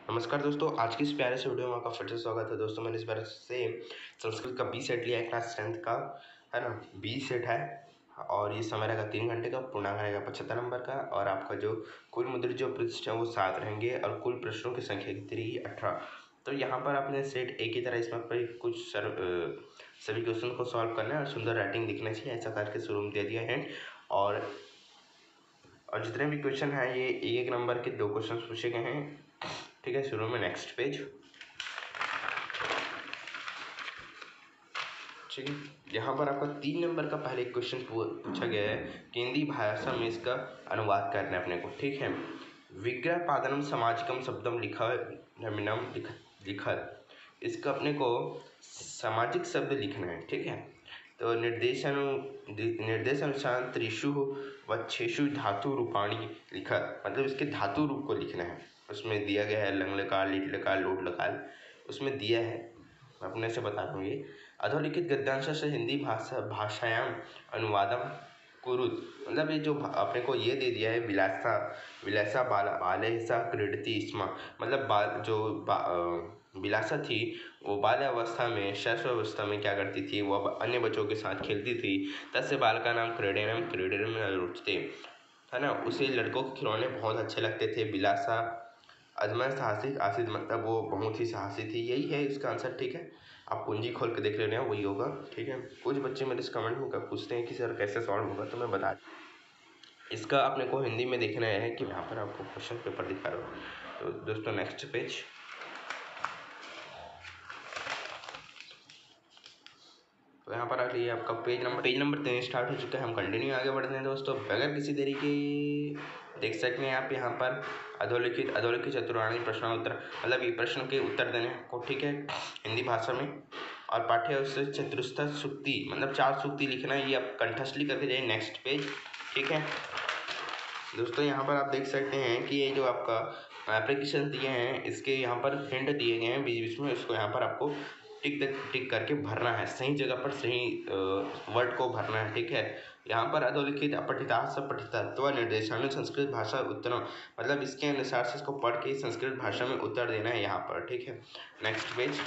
नमस्कार दोस्तों, आज की इस प्यारे से वीडियो में आपका फिर से स्वागत है। दोस्तों मैंने इस बार से संस्कृत का बी सेट लिया है, क्लास 10th का, है ना। बी सेट है और ये समय रहेगा 3 घंटे का, पूर्णांक रहेगा 75 नंबर का और आपका जो कुल मुद्रित जो पृष्ठ है वो 7 रहेंगे और कुल प्रश्नों की संख्या कितनी रही 18। तो यहाँ पर आपने सेट एक ही तरह इसमें पर कुछ सभी क्वेश्चन को सॉल्व करना है और सुंदर राइटिंग दिखना चाहिए, ऐसा करके शुरू में दे दिया है। और जितने भी क्वेश्चन हैं ये एक नंबर के 2 क्वेश्चन पूछे गए हैं, ठीक है। शुरू में नेक्स्ट पेज, ठीक है। यहाँ पर आपका 3 नंबर का पहले एक क्वेश्चन पूछा गया है कि हिंदी भाषा में इसका अनुवाद करना है अपने को, ठीक है। विग्रह पादनम सामाजिकम शब्दम लिखा इसका अपने को सामाजिक शब्द लिखना है, ठीक है। तो निर्देशानुसार त्रिशु व छेषु धातु रूपाणी लिखा, मतलब इसके धातु रूप को लिखना है। उसमें दिया गया है लंग लकार, लिट लकार, लोट लकार, उसमें दिया है। अपने से बता दूँ ये अधोलिखित गद्यांश से हिंदी भाषायाम अनुवादम कुरुत, मतलब ये जो अपने को ये दे दिया है विलासा बालैसा क्रीडति स्म, मतलब विलासा थी वो बाल्यावस्था में, शैशवावस्था में क्या करती थी, वो अन्य बच्चों के साथ खेलती थी। तस्य बालका नाम क्रीडनम रुचते, है ना। उसे लड़कों के खिलौने बहुत अच्छे लगते थे। विलासा अजमय साहसिक आसिद, मतलब वो बहुत ही साहसी थी। यही है इसका आंसर, ठीक है। आप कुंजी खोल के देख लेना, वही होगा, ठीक है। कुछ बच्चे मेरे इस कमेंट में पूछते हैं कि सर कैसे सॉल्व होगा, तो मैं बता इसका अपने को हिंदी में देखना है कि यहाँ पर आपको क्वेश्चन पेपर दिखा रहा हूँ। तो दोस्तों नेक्स्ट पेज, तो यहाँ पर आके आपका पेज नंबर 3 स्टार्ट हो चुका है। हम कंटिन्यू आगे बढ़ते हैं दोस्तों, बगैर किसी देरी के देख सकते हैं आप यहाँ पर अधोलिखित चतुर्णानी प्रश्नोत्तर, मतलब ये प्रश्न के उत्तर देने को, ठीक है, हिंदी भाषा में। और पाठ्य उससे चतुस्थ सूक्ति, मतलब 4 सूक्ति लिखना है, ये आप कंठस्थली करके जाइए। नेक्स्ट पेज, ठीक है दोस्तों। यहाँ पर आप देख सकते हैं कि ये जो आपका एप्लीकेशन दिए हैं, इसके यहाँ पर हिंट दिए गए हैं बीच बीच में, उसको यहाँ पर आपको टिक करके भरना है, सही जगह पर सही वर्ड को भरना है, ठीक है। यहाँ पर अधोलिखित अपठिता पठितत्व निर्देशानु संस्कृत भाषा उत्तरम, मतलब इसके अनुसार से इसको पढ़ के संस्कृत भाषा में उत्तर देना है यहाँ पर, ठीक है। नेक्स्ट पेज,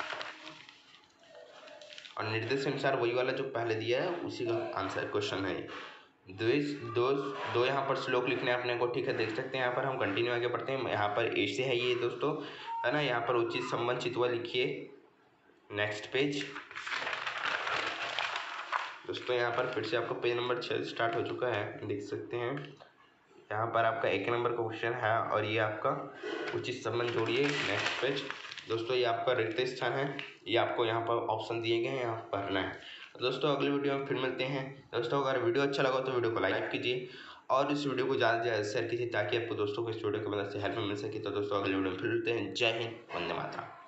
और निर्देश के अनुसार वही वाला जो पहले दिया है उसी का आंसर क्वेश्चन है। दो यहाँ पर श्लोक लिखने अपने को, ठीक है। देख सकते हैं यहाँ पर हम कंटिन्यू आगे बढ़ते हैं। यहाँ पर ऐसे है ये दोस्तों, है ना। यहाँ पर उचित संबंध चितवा लिखिए। नेक्स्ट पेज दोस्तों, यहाँ पर फिर से आपका पेज नंबर 6 स्टार्ट हो चुका है, देख सकते हैं। यहाँ पर आपका 1 नंबर का क्वेश्चन है और ये आपका उचित संबंध जोड़िए। नेक्स्ट पेज दोस्तों, ये आपका रिक्त स्थान है, ये आपको यहाँ पर ऑप्शन दिए गए हैं, यहाँ पर भरना है। दोस्तों अगले वीडियो में फिर मिलते हैं। दोस्तों अगर वीडियो अच्छा लगा तो वीडियो को लाइक कीजिए और इस वीडियो को ज़्यादा से ज़्यादा शेयर कीजिए, ताकि आपको दोस्तों को इस वीडियो की मदद से हेल्प मिल सके। तो दोस्तों अगले वीडियो में फिर मिलते हैं। जय हिंद, वंदे मातरम।